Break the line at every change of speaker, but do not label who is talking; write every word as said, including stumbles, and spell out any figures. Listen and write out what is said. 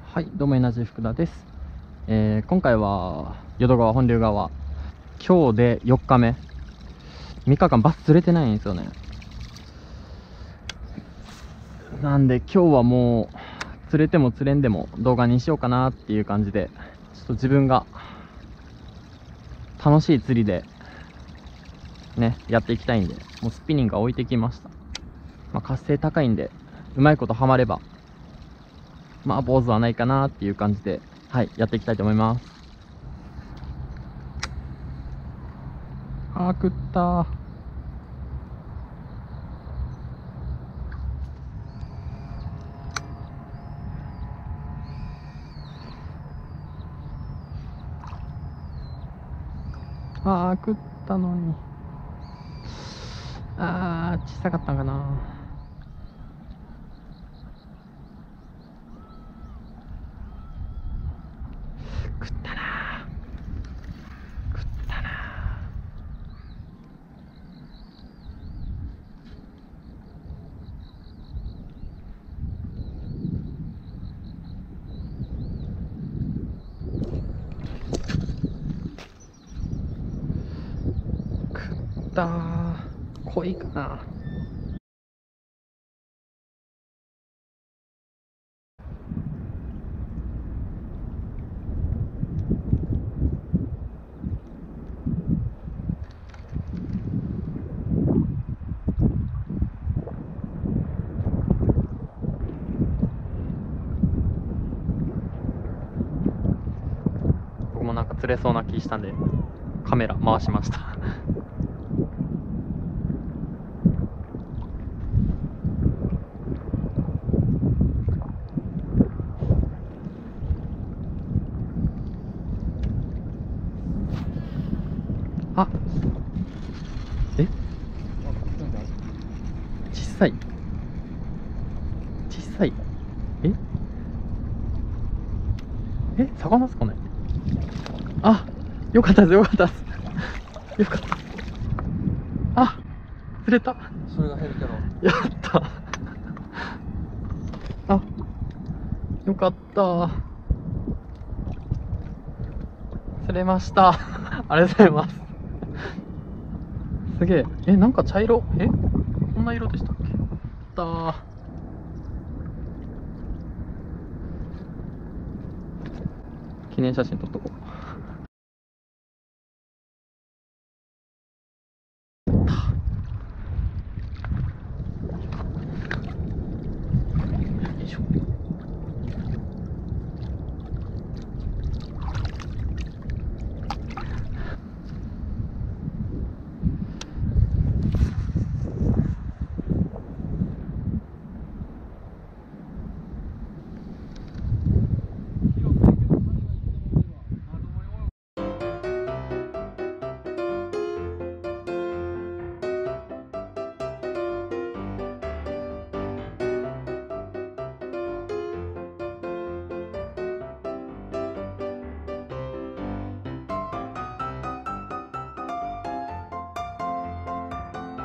はい、どうもエナジー福田です。えー、今回は淀川本流川、今日でよっかめ、みっかかんバス釣れてないんですよね。なんで今日はもう釣れても釣れんでも動画にしようかなっていう感じで、ちょっと自分が楽しい釣りでねやっていきたいんで、もうスピニングが置いてきました。まあ、活性高いんでうまいことハマればまあ坊主はないかなっていう感じで、はいやっていきたいと思います。あー、食ったー。あー、食ったのに。あー、小さかったんかな。食ったなー。食ったなー。食ったー。濃いかな。僕もなんか釣れそうな気したんでカメラ回しましたあ、え、小さい小さいええ魚っすかね。あ、よかったですよかったですよかった。あ、釣れた。
それが減るけど。
やったあ、よかった。釣れましたありがとうございます。すげえ。え、なんか茶色、えこんな色でしたっけ。やったー。記念写真撮っとこう。よいしょ。